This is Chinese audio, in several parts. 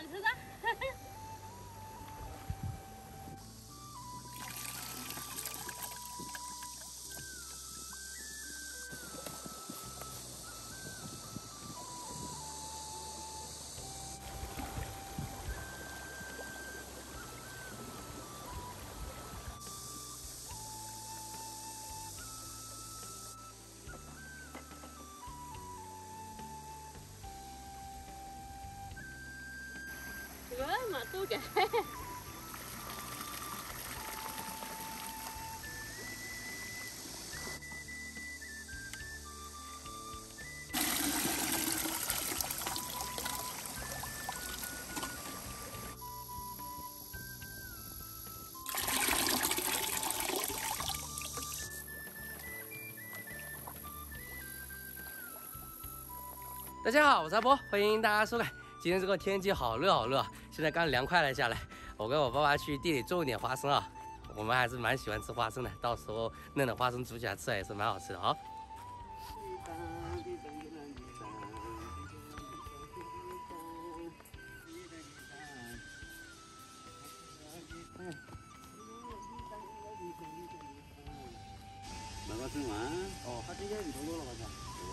你吃的。嘛都给。 大家好，我是阿波，欢迎大家收看。今天这个天气好热好热，现在刚凉快了下来。我跟我爸爸去地里种一点花生啊，我们还是蛮喜欢吃花生的，到时候嫩的花生煮起来吃也是蛮好吃的啊。 那个什么？ 哦，他今天你多了好像。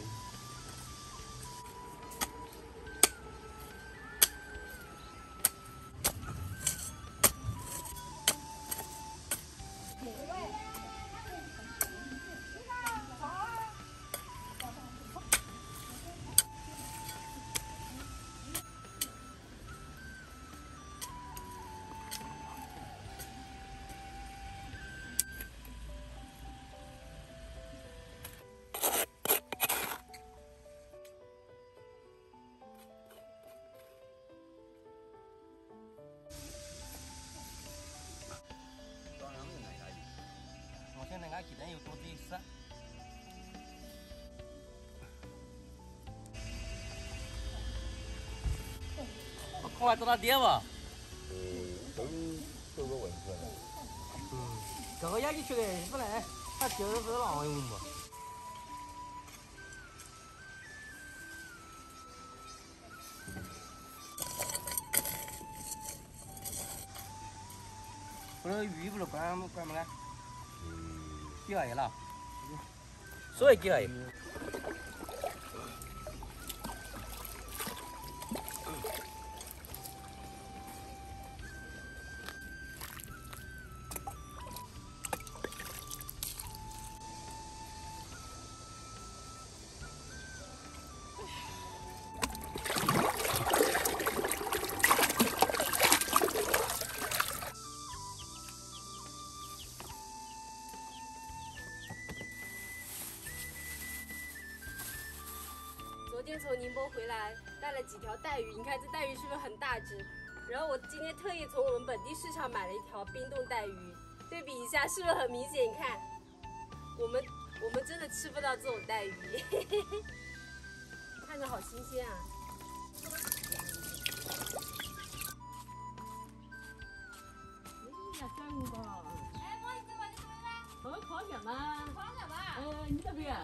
我现在俺鸡蛋又多这一丝。我看完找到爹不？ 都个问题了。 这个压进去的不来，他就是浪用嘛。我那鱼不是关没了？几个月了？所以几个月？ 昨天从宁波回来，带了几条带鱼，你看这带鱼是不是很大只？然后我今天特意从我们本地市场买了一条冰冻带鱼，对比一下是不是很明显？你看，我们真的吃不到这种带鱼，看着好新鲜啊！ 三五个。 哎，妈，你在玩什么呢？ 我们烤什么？ 狂什么？ 你这边？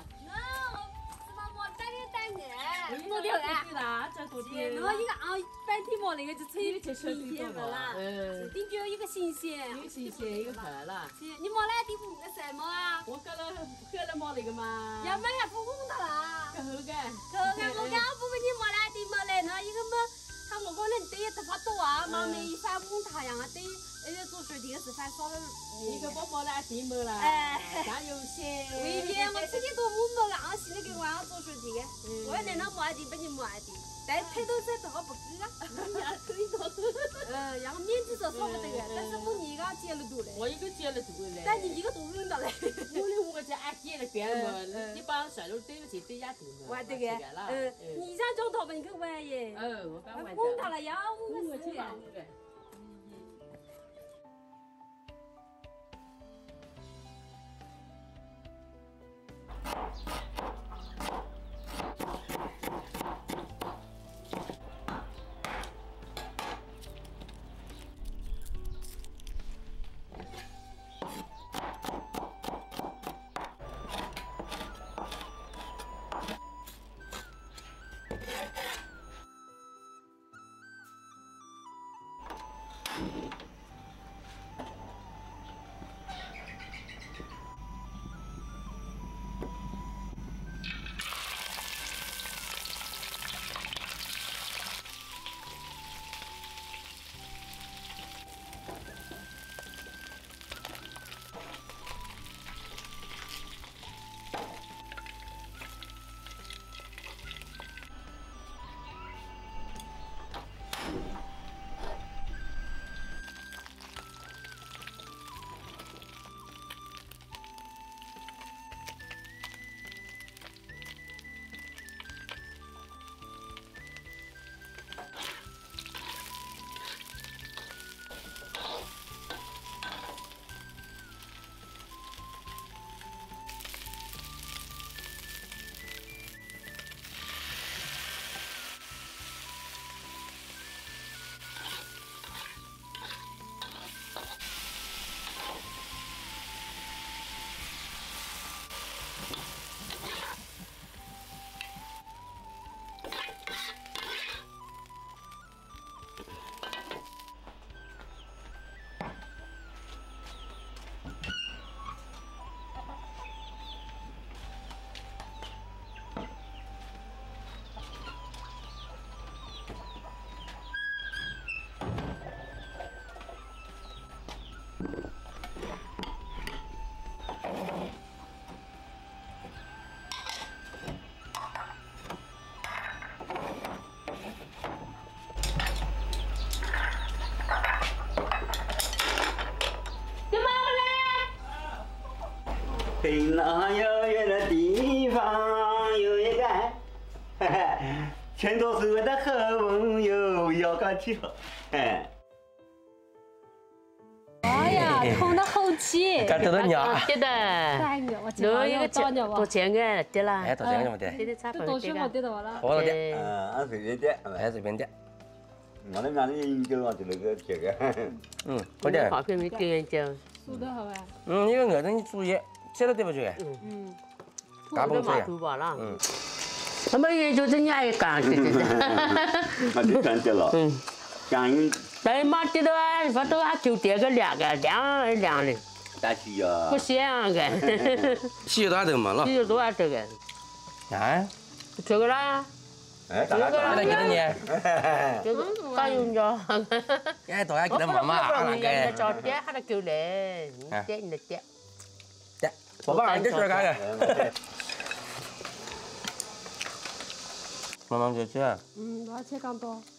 多条啊！ 啦，这多条。 然后一个半天毛那个就吹皮天了啦。顶就一个新鲜。 一个新鲜，一个快了。 你毛那地不什么啊？ 我搞了毛那个嘛。 要买下不红的啦。 个后干。 我讲不给你毛那地毛来，那一个么，他我讲能对他发多啊，毛没一翻红他样啊对，而且做水电是翻少了。 一个包那地毛啦。加油些。 未必，我自己都没硬性的给我做水电，我能那毛地不你毛地。但太多是多不够啊，可以多。然后面子上少不得个，但是我一个接了多嘞。 我一个接了多嘞。 但你一个多用到嘞。 我这俺接了边了嘛，你把甩了对不起对家头嘛。 玩这个，你想中头吧？你去玩耶。 我刚玩。 问他了要5个10元。 听那遥远的地方有一个爱，牵着手的好朋友要个跳， 哎呀，空得好气， 干得了鸟。 对的， 太牛，我今晚要到鸟吧多？钱个对啦， 哎，多少钱么得？ 对对差不这多对个。 多少毛得到了？ 好了点， 俺随便点， 哎，随便点。 我那边的研究啊，就那个这个， 好点。 好片没给人讲， 素的好吧？ 因为外头你注意，吃了对不对？ 嗯， 嘎嘣脆。 土吧啦。他们研究真爱干，对对对。 那就干掉了。干鱼但是妈知道啊，我都还就点个两个凉的， 大西呀不，香个。 洗多少头没了？ 你多少这个？ 啊？ 这个啦， 哎，大家现在给他捏。 这个刚用着。 哎，大家给他妈妈那人家个。 找点还得够嘞，你点你的点。 点，宝宝，你这干个。妈妈就吃。 我要切更多。